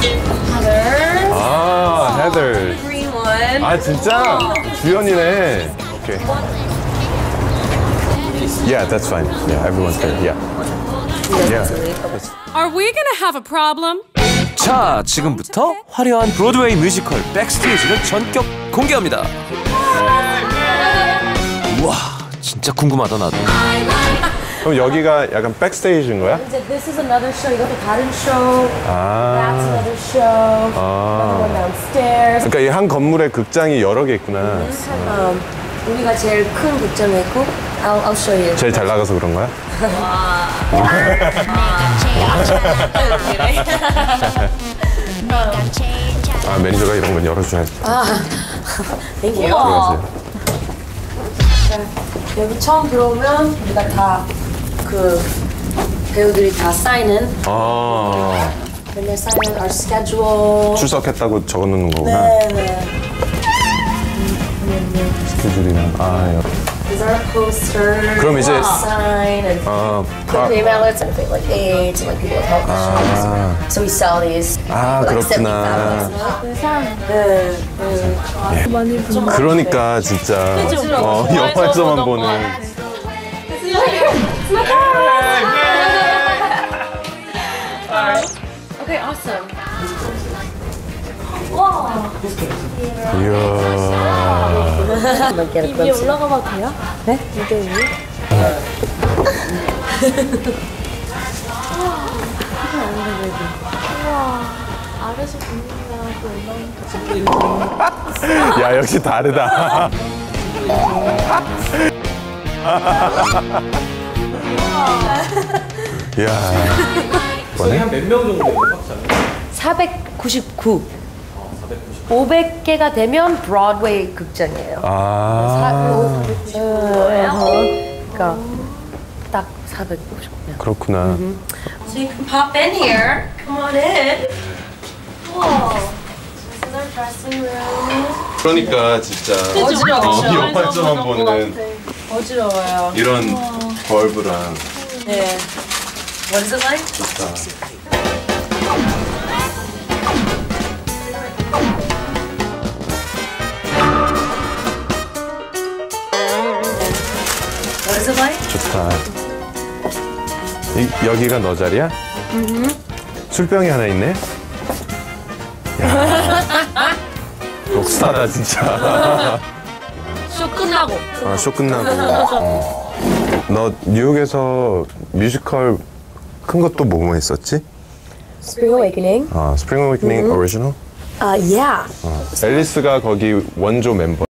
Heather. 아, Heather. Green one. 아, 진짜? 주연이네. 오케이. Yeah, that's fine. Yeah, everyone's there. Yeah. Yeah. Are we gonna have a problem? 자, 지금부터 화려한 브로드웨이 뮤지컬 백스테이지를 전격 공개합니다. 우와, 진짜 궁금하다 나도. 그럼 여기가 약간 백스테이지인 거야? This is another show. 이것도 다른 show. That's another show. Another one downstairs. 그러니까 이 한 건물에 극장이 여러 개 있구나. 우리가 제일 큰 극장에 있고. I'll show you. 제일 잘 나가서 그런 거야? 아, 매니저가 이런 건 열어줘야지. Thank you. 들어가세요. 여기 처음 들어오면 우리가 다 그 배우들이 다 사인은 아, 맨날 사인은 our schedule. 출석했다고 적어놓는 거구나. 네네. 스케줄이랑. 아, These are posters. 그럼 이제 sign and click email it and like aids and like people with health issues. So we sell these. 아, for like 그렇구나. $70,000. 네. 그러니까 진짜 영화에서만 보는. Okay, awesome. 이야. 위에 올라가 봐도 돼요? 네? 무대 위에? 아래서 보는 거랑 야, 역시 다르다. 이야. 저희 한 몇 명 정도 돼요, 확실히? 499. 500개가 되면 브로드웨이 극장이에요. 아, 그러니까 딱 499. 그렇구나. So you can pop in here. Come on in. Whoa. This is our dressing room. 그러니까 진짜 어지러워. 영화에서만 보는 어지러워요. 이런 벌브랑 네. What is it like? 좋다. What is it like? 좋다. 여기가 너 자리야? 술병이 하나 있네? 야, 록스타다 진짜. 쇼 끝나고. 아, 쇼 끝나고. 너 뉴욕에서 뮤지컬 큰 것도 뭐뭐 했었지? Spring Awakening. 아, 스프링 어웨이크닝 오리지널? Yeah. 앨리스가 거기 원조 멤버.